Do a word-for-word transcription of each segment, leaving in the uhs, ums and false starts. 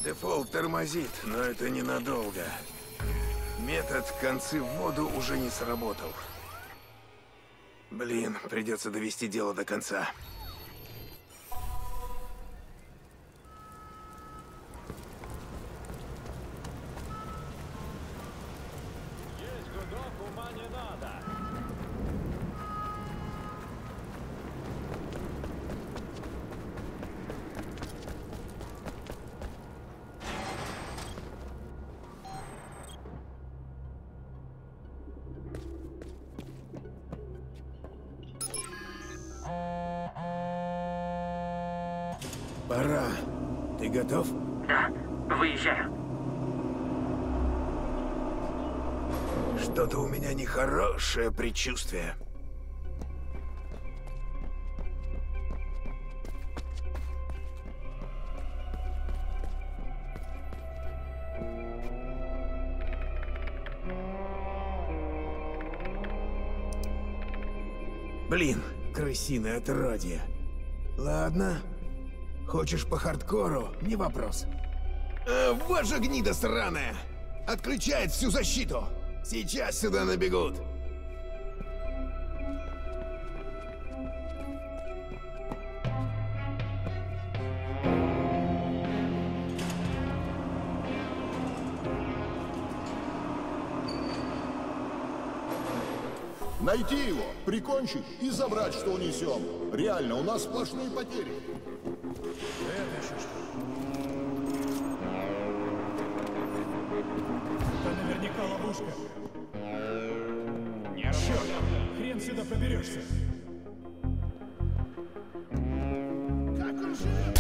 Дефолт тормозит, но это ненадолго. Метод «концы в воду» уже не сработал. Блин, придется довести дело до конца. Есть гудок, ума не надо. Пора. Ты готов? Да, выезжаю. Что-то у меня нехорошее предчувствие. Блин, крысиное отродье. Ладно. Хочешь по хардкору? Не вопрос. А, вот же гнида сраная! Отключает всю защиту! Сейчас сюда набегут! Найти его, прикончить и забрать, что унесем. Реально, у нас сплошные потери. Это еще что? Это наверняка ловушка. Черт, хрен сюда проберешься. Как он живет?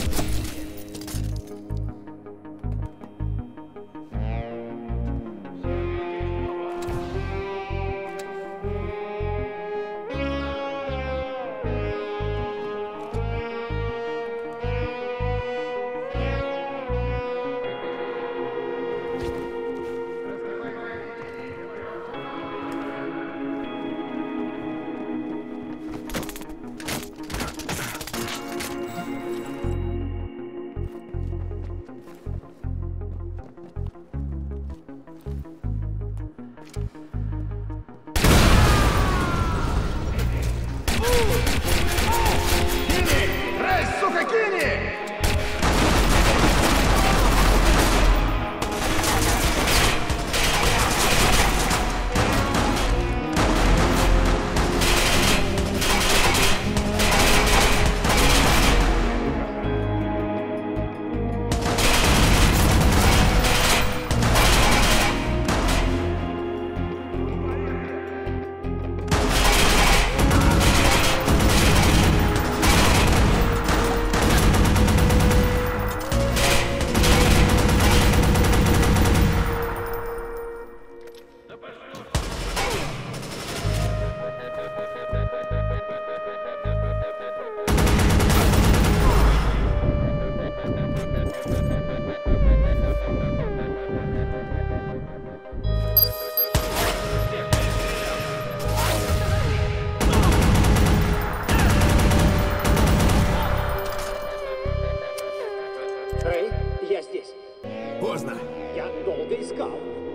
Поздно. Я долго искал.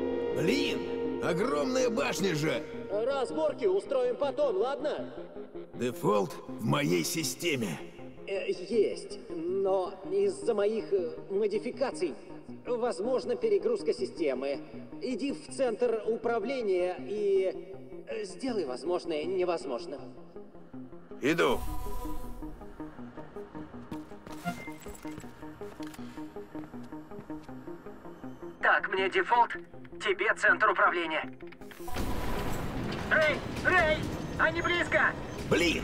Блин, огромная башня же. Разборки устроим потом, ладно? Дефолт в моей системе. Э, есть, но из-за моих э, модификаций возможна перегрузка системы. Иди в центр управления и э, сделай возможное невозможным. Иду. Так, мне дефолт, тебе центр управления. Рэй! Рэй! Они близко! Блин!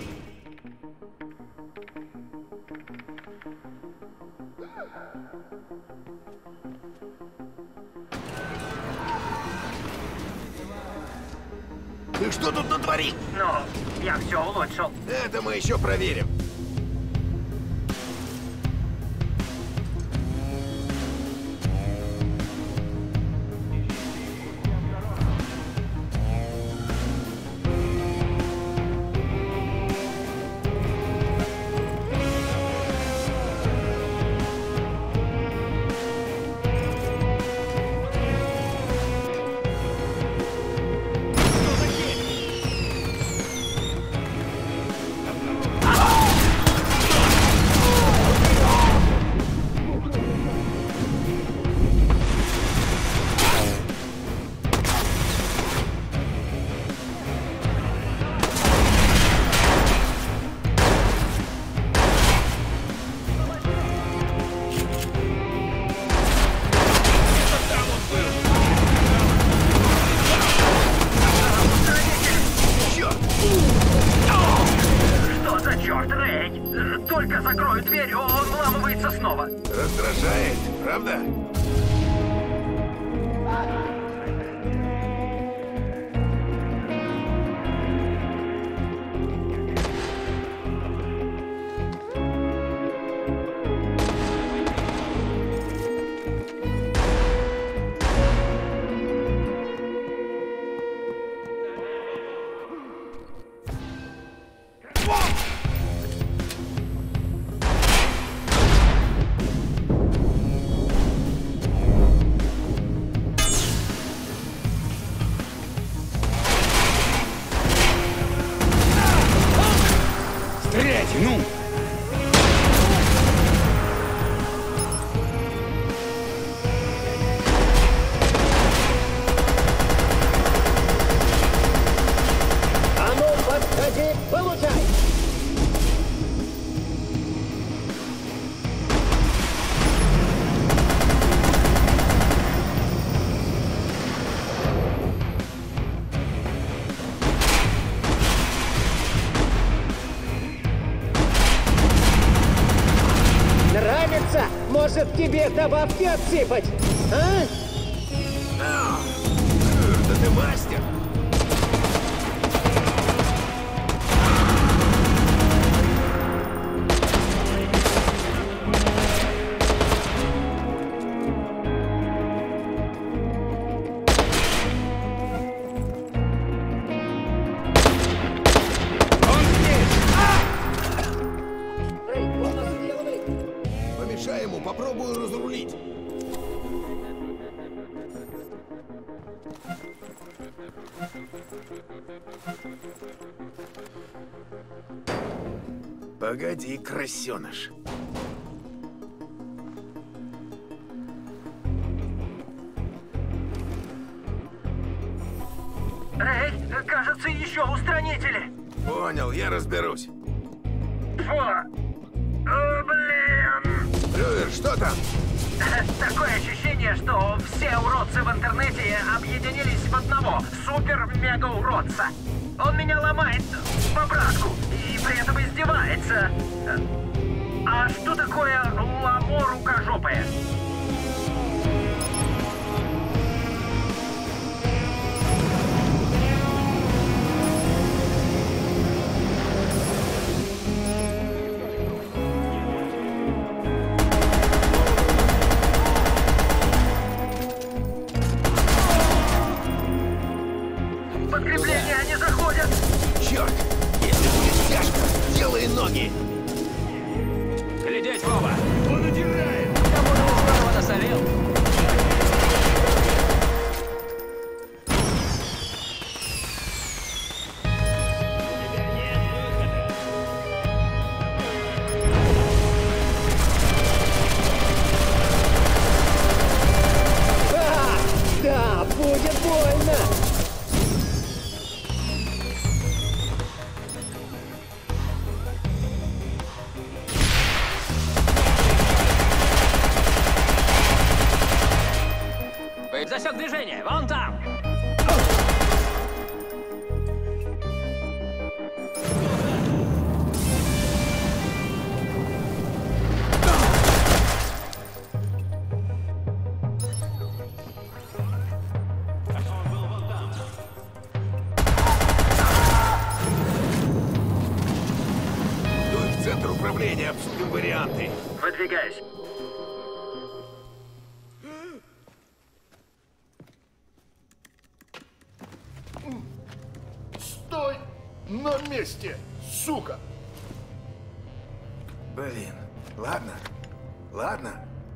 Ты что тут натворил? Ну, я все улучшил. Это мы еще проверим. взламывается снова. Раздражает, правда? Стреляйте, ну! А ну, подходи, получай! Нравится? Может, тебе добавки отсыпать? А? Да ты мастер! Эй, полностью деловый! Помешай ему, попробую разрулить. Погоди, крысеныш. Эй, кажется, еще устранители. Понял, я разберусь. Фу. О, блин. Рюер, что там? Такое ощущение, что все уродцы в интернете объединились в одного супер-мега-уродца. Он меня ломает в обратку и при этом издевается. А что такое ламо рукожопое? Подкрепления не заходят. Черт! Если будет тяжко, делай ноги! Глядеть, Вова! Он удирает! Кому ты здорово насолил? А, да, будет больно! Засек движение, вон там! Дуй в центр управления, обсудим варианты. Выдвигаюсь. Стой на месте, сука! Блин, ладно, ладно.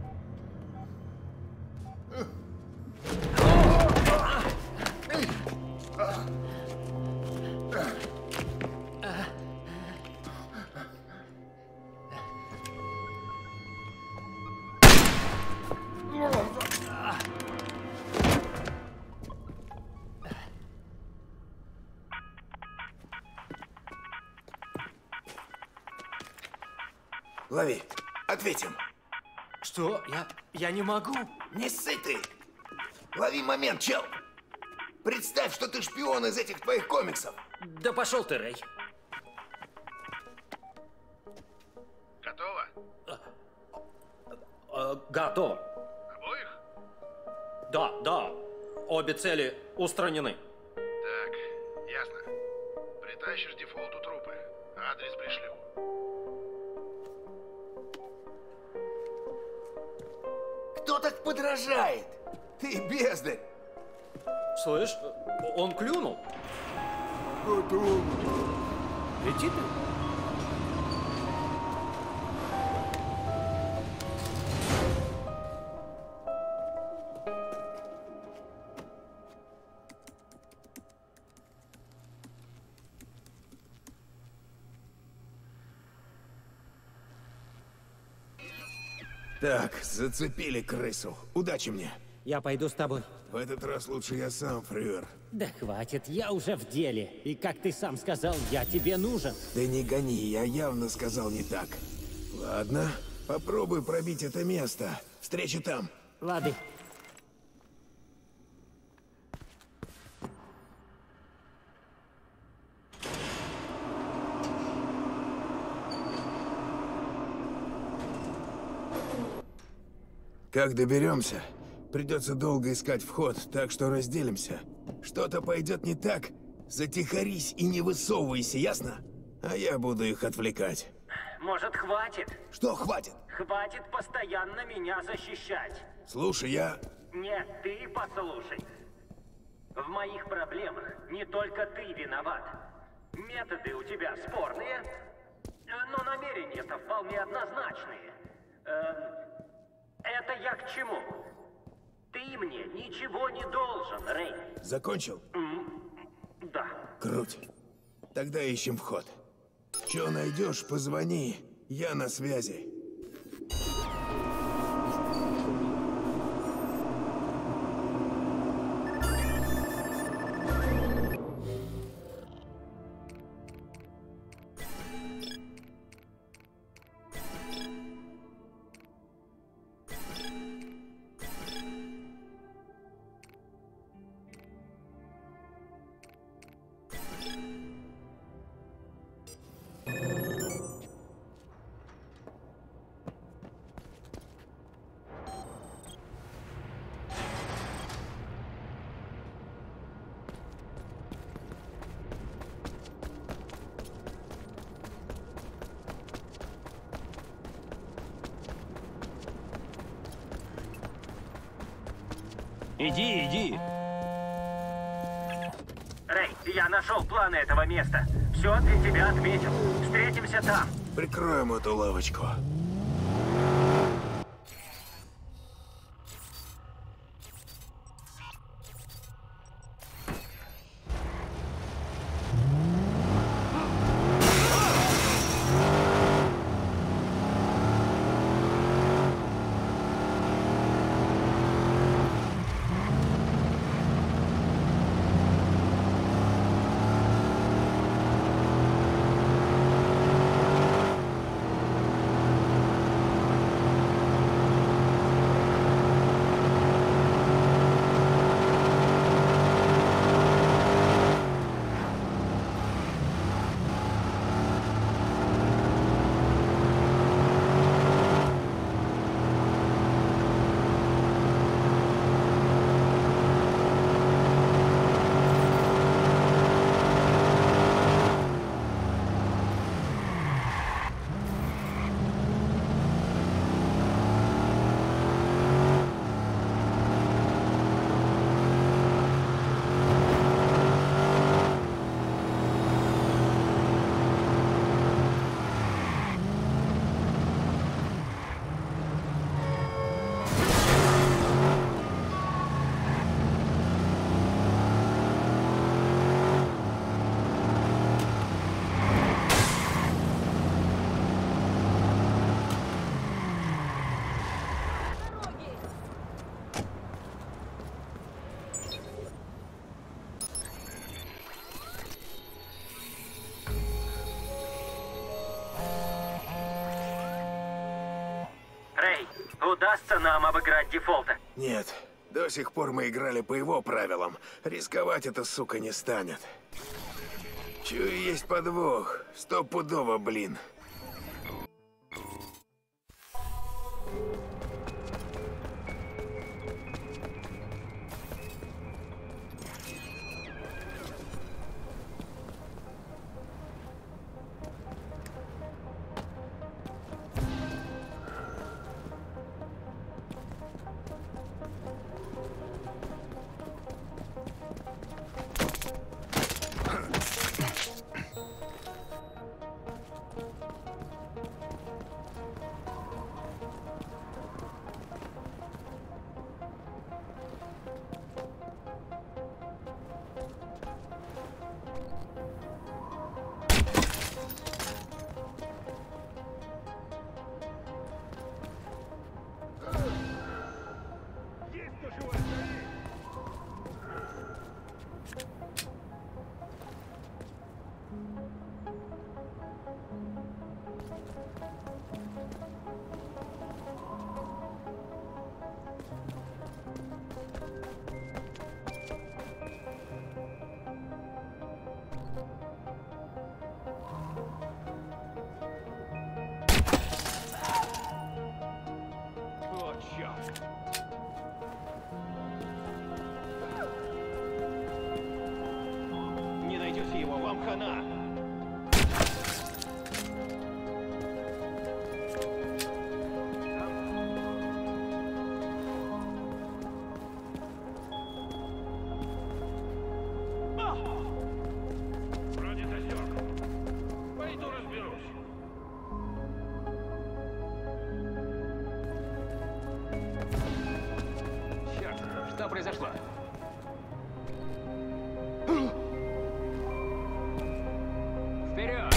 Лови, ответим. Что? Я... я не могу. Не ссы ты! Лови момент, чел! Представь, что ты шпион из этих твоих комиксов. Да пошел ты, Рэй. Готово? Э, готово. Обоих? Да, да. Обе цели устранены. Так, ясно. Притащишь дефолту трупы. Адрес пришлю. Кто так подражает? Ты бездарь! Слышь, он клюнул. Готово. Лети ты. Так, зацепили крысу. Удачи мне. Я пойду с тобой. В этот раз лучше я сам, фрюер. Да хватит, я уже в деле. И как ты сам сказал, я тебе нужен. Да не гони, я явно сказал не так. Ладно, попробуй пробить это место. Встреча там. Лады. Как доберемся? Придется долго искать вход, так что разделимся. Что-то пойдет не так, затихарись и не высовывайся, ясно? А я буду их отвлекать. Может, хватит? Что хватит? Хватит постоянно меня защищать. Слушай, я... Нет, ты послушай. В моих проблемах не только ты виноват. Методы у тебя спорные, но намерения-то вполне однозначные. Эм, это я к чему? Ты мне ничего не должен, Рэй. Закончил? Да. Круть. Тогда ищем вход. Че найдешь, позвони. Я на связи. Иди, иди. Рэй, я нашел планы этого места. Все для тебя отметил. Встретимся там. Прикроем эту лавочку. Удастся нам обыграть дефолта? Нет. До сих пор мы играли по его правилам. Рисковать эта сука не станет. Чую, есть подвох. Стопудово, блин. Не найдете его, вам хана. Вроде засек. Пойду разберусь. Черт, что произошло? Вперед!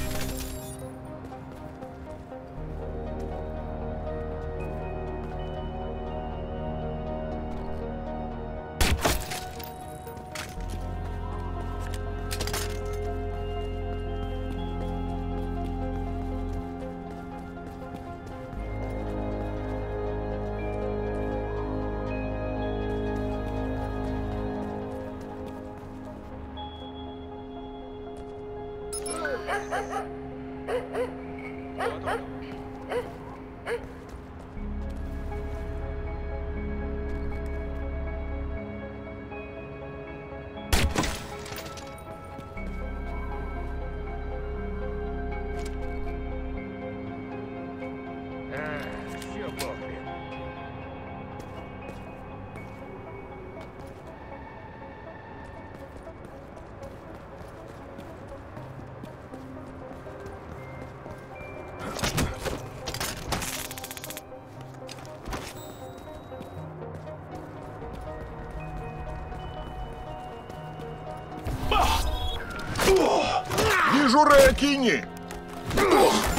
Все похрен. Вижу Рэя Кини!